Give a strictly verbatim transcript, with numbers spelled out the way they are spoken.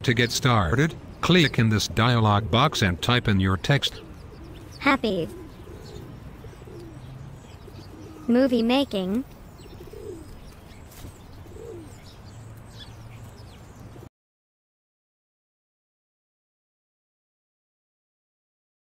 To get started, click in this dialog box and type in your text. Happy. Movie making.